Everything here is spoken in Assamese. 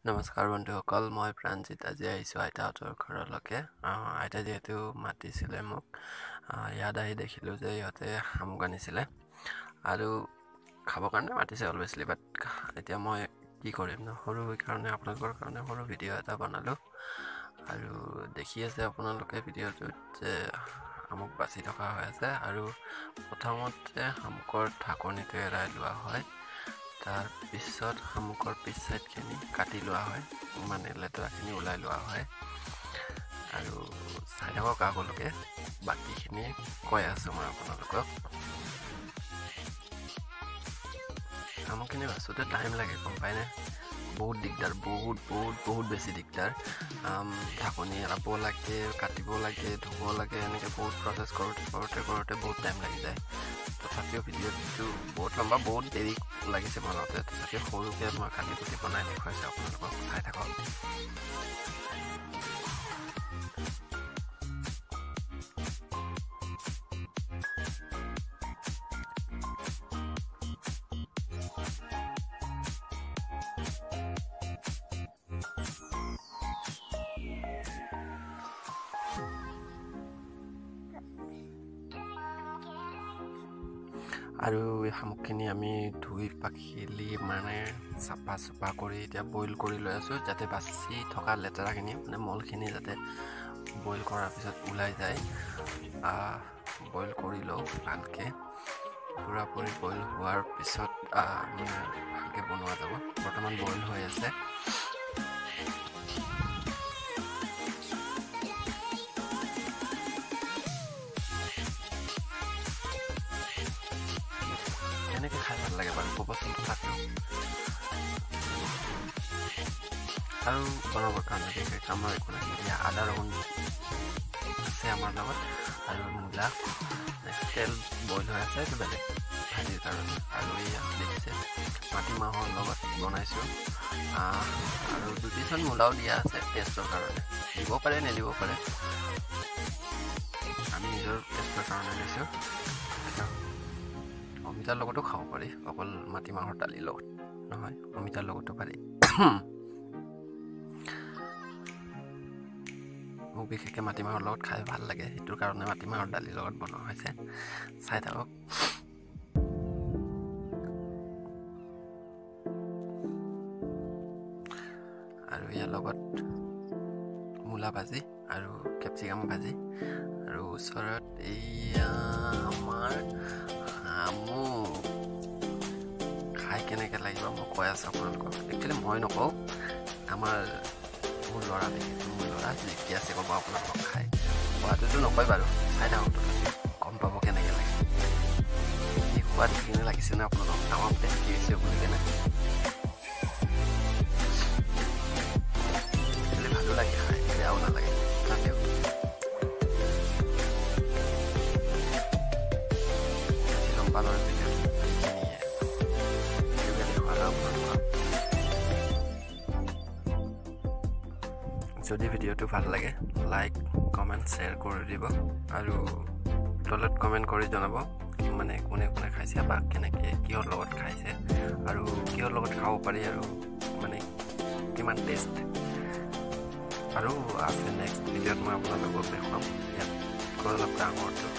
নমস্কাৰ বন্ধুসকল, মই প্ৰাণজিত। আজি আহিছোঁ আইতাহঁতৰ ঘৰলৈকে। আইতা যিহেতু মাতিছিলে মোক, ইয়াত আহি দেখিলোঁ যে ইহঁতে শামুক আনিছিলে আৰু খাবৰ কাৰণে মাতিছে অলবেছলি। বাট এতিয়া মই কি কৰিম ন, সৰু কাৰণে আপোনালোকৰ কাৰণে সৰু ভিডিঅ' এটা বনালোঁ। আৰু দেখি আছে আপোনালোকে ভিডিঅ'টোত যে শামুক বাচি থকা হৈ আছে। আৰু প্ৰথমতে শামুকৰ ঢাকনিটো এৰাই লোৱা হয়, তাৰ পিছত শামুকৰ পিছ চাইডখিনি কাটি লোৱা হয়, মানে লেতেৰাখিনি ওলাই লোৱা হয়। আৰু চাই থাকক আগলৈকে, বাকীখিনি কৈ আছোঁ মই আপোনালোকক। শামুকখিনি বাচোঁতে টাইম লাগে, গম পায়নে? বহুত দিগদাৰ, বহুত বেছি দিগদাৰ। ঢাকনি এৰাব লাগে, কাটিব লাগে, ধুব লাগে, এনেকৈ বহুত প্ৰচেছ কৰোঁতে বহুত টাইম লাগি যায়। তথাপিও ভিডিঅ'টো বহুত লম্বা, বহুত দেৰি লাগিছে বনাওঁতে। তথাপিও সৰুকৈ মই কাটি কুটি বনাই দেখুৱাইছোঁ আপোনালোকক, চাই থাকক। আৰু এই শামুকখিনি আমি ধুই পাখিলি মানে চাফা কৰি এতিয়া বইল কৰি লৈ আছোঁ, যাতে বাচি থকা লেতেৰাখিনি মানে মলখিনি যাতে বইল কৰাৰ পিছত ওলাই যায়। বইল কৰি লওঁ ভালকৈ, পূৰাপূৰি বইল হোৱাৰ পিছত মানে ভালকৈ বনোৱা যাব। বৰ্তমান বইল হৈ আছে। এনেকৈ খাই ভাল লাগে বাৰু, ক'বচোন তথাপিও। আৰু বনাবৰ কাৰণে বিশেষ আমাৰ একো নাই, এতিয়া আদা ৰহুন আছে আমাৰ লগত, আৰু মূলা, তেল বইল হৈ আছে, এইটো বেলেগ ভাজিৰ কাৰণে। আৰু এয়া দেখিছে মাটিমাহৰ লগত বনাইছোঁ, আৰু 2-3 মূলাও দিয়া আছে টেষ্টৰ কাৰণে। দিব পাৰে, নিদিব পাৰে, আমি নিজৰ টেষ্টৰ কাৰণে দিছোঁ। অমিতাৰ লগতো খাব পাৰি, অকল মাটিমাহৰ দালিৰ লগত নহয়, অমিতাৰ লগতো পাৰি। মোক বিশেষকৈ মাটিমাহৰ লগত খাই ভাল লাগে, সেইটোৰ কাৰণে মাটিমাহৰ দালিৰ লগত বনোৱা হৈছে। চাই থাকক। আৰু ইয়াৰ লগত মূলা ভাজি আৰু কেপচিকাম ভাজি, আৰু ওচৰত এইয়া আমাৰ শামুক। খাই কেনেকৈ লাগিব মই কৈ আছোঁ আপোনালোকক। একচুৱেলি মই নকওঁ, মোৰ ল'ৰা জিকি আছে, ক'ব আপোনালোকক। খাই সোৱাদটোতো নকয় বাৰু, চাই থাকক, গম পাব কেনেকৈ লাগে। এই সোৱাদ কেনে লাগিছে নে আপোনালোকক, ডাঙৰ টেষ্টি হৈছে বুলি কেনে। ভালো লাগে খাই, বেয়াও নালাগে। তথাপিও লম্বা ল'ৰা এইখিনিয়ে দেখুৱালোঁ আপোনালোকক। যদি ভিডিঅ'টো ভাল লাগে, লাইক, কমেণ্ট, শ্বেয়াৰ কৰি দিব। আৰু তলত কমেণ্ট কৰি জনাব মানে কোনে খাইছে, বা কেনেকৈ, কিহৰ লগত খাইছে, আৰু কিহৰ লগত খাব পাৰি, আৰু মানে কিমান টেষ্ট। আৰু আছে নেক্সট ভিডিঅ'ত মই আপোনালোকক দেখুৱাম, ইয়াত অলপ ডাঙৰটো।